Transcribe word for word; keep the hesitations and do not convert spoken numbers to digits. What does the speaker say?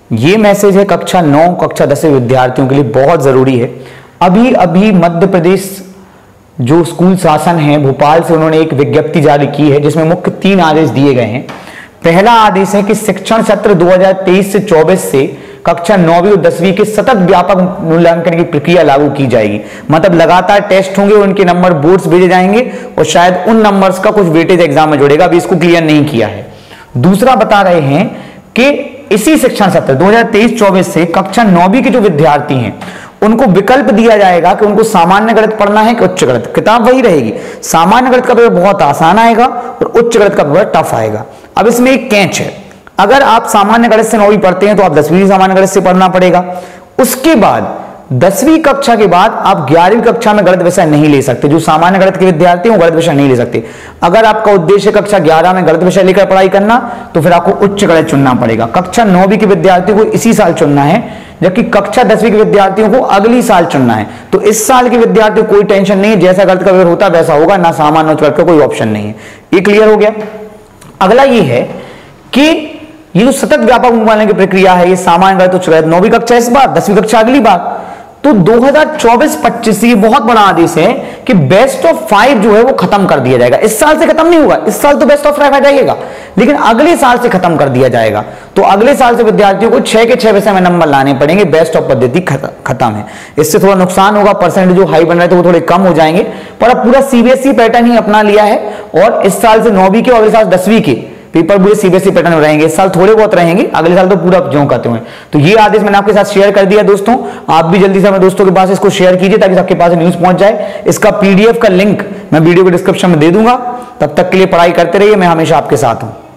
ये मैसेज है कक्षा नौ कक्षा दस विद्यार्थियों के लिए, बहुत जरूरी है। अभी अभी मध्य प्रदेश जो स्कूल शासन है भोपाल से, उन्होंने एक विज्ञप्ति जारी की है जिसमें मुख्य तीन आदेश दिए गए हैं। पहला आदेश है कि शिक्षण सत्र दो हज़ार तेईस से चौबीस से कक्षा नौवीं और दसवीं के सतत व्यापक मूल्यांकन की प्रक्रिया लागू की जाएगी। मतलब लगातार टेस्ट होंगे, उनके नंबर बोर्ड्स भेजे जाएंगे और शायद उन नंबर्स का कुछ वेटेज एग्जाम में जुड़ेगा, अभी इसको क्लियर नहीं किया है। दूसरा बता रहे हैं कि इसी शिक्षण सत्र दो हज़ार तेईस चौबीस से कक्षा नौवीं के जो विद्यार्थी हैं उनको विकल्प दिया जाएगा कि उनको सामान्य गणित पढ़ना है कि उच्च गणित। किताब वही रहेगी, सामान्य गणित का पेपर बहुत आसान आएगा और उच्च गणित का पेपर टफ आएगा। अब इसमें एक कैच है, अगर आप सामान्य गणित से नौवीं पढ़ते हैं तो आप दसवीं सामान्य गणित से पढ़ना पड़ेगा। उसके बाद दसवीं कक्षा के बाद आप ग्यारहवीं कक्षा में गणित विषय नहीं ले सकते। जो सामान्य गणित के विद्यार्थी हैं वो गणित विषय नहीं ले सकते। अगर आपका उद्देश्य कक्षा ग्यारह में गणित विषय लेकर पढ़ाई करना तो फिर आपको उच्च गणित चुनना पड़ेगा। कक्षा नौवीं के विद्यार्थियों को इसी साल चुनना है, जबकि कक्षा दसवीं के विद्यार्थियों को अगली साल चुनना है। तो इस साल के विद्यार्थियों को कोई टेंशन नहीं है, जैसा गणित का पेपर होता है वैसा होगा, ना सामान्य उच्च गणित का कोई ऑप्शन नहीं है। ये क्लियर हो गया। अगला ये है कि ये जो सतत व्यापक मूल्यांकन की प्रक्रिया है, ये सामान्य गणित उच्च गणित नौवीं कक्षा इस बार, दसवीं कक्षा अगली बार। तो दो हज़ार चौबीस पच्चीस ये बहुत बड़ा आदेश है कि बेस्ट ऑफ फाइव जो है वो खत्म कर दिया जाएगा। इस साल से खत्म नहीं होगा, इस साल तो बेस्ट ऑफ फाइव आ जाएगा, लेकिन अगले साल से खत्म कर दिया जाएगा। तो अगले साल से विद्यार्थियों को छह के छह विषय में नंबर लाने पड़ेंगे, बेस्ट ऑफ पद्धति खत्म है। इससे थोड़ा नुकसान होगा, परसेंट जो हाई बन रहे थे वो थोड़े कम हो जाएंगे, पर अब पूरा सीबीएसई पैटर्न ही अपना लिया है और इस साल से नौवीं के और अगले साल दसवीं के पेपर पूरे सीबीएसई पैटर्न में रहेंगे। इस साल थोड़े बहुत रहेंगे, अगले साल तो पूरा ज्यों करते हुए। तो ये आदेश मैंने आपके साथ शेयर कर दिया दोस्तों, आप भी जल्दी से अपने दोस्तों के पास इसको शेयर कीजिए ताकि सबके पास न्यूज पहुंच जाए। इसका पीडीएफ का लिंक मैं वीडियो के डिस्क्रिप्शन में दे दूंगा। तब तक के लिए पढ़ाई करते रहिए, मैं हमेशा आपके साथ हूं।